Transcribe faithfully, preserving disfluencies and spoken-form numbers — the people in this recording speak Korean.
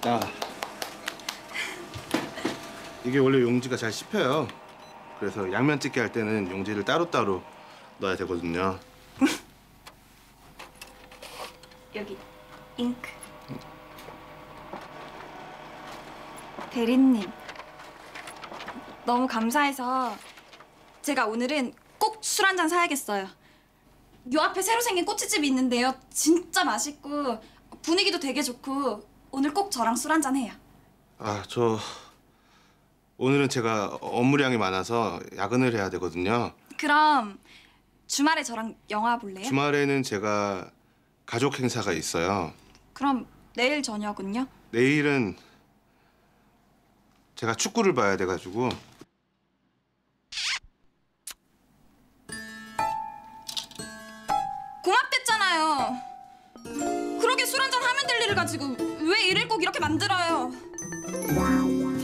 야, 이게 원래 용지가 잘 씹혀요. 그래서 양면 찍기 할 때는 용지를 따로따로 넣어야 되거든요. 여기 잉크. 대리님, 너무 감사해서 제가 오늘은 꼭 술 한 잔 사야겠어요. 요 앞에 새로 생긴 꼬치집이 있는데요. 진짜 맛있고 분위기도 되게 좋고 오늘 꼭 저랑 술 한 잔 해요. 아, 저 오늘은 제가 업무량이 많아서 야근을 해야 되거든요. 그럼 주말에 저랑 영화 볼래요? 주말에는 제가 가족 행사가 있어요. 그럼 내일 저녁은요? 내일은 제가 축구를 봐야 돼가지고. 고맙댔잖아요. 그러게 술 한 잔 하면 될 일을 가지고 왜 일을 꼭 이렇게 만들어요.